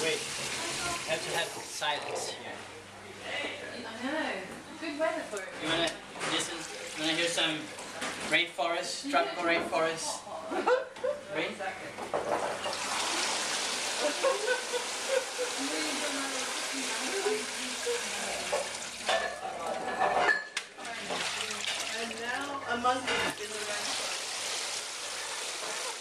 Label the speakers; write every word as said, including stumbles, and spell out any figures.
Speaker 1: Wait, you have to have silence here.
Speaker 2: I know. Good weather for it.
Speaker 1: You wanna listen? You wanna hear some rainforest, tropical rainforest? Rain?
Speaker 3: And now a monkey in the rainforest.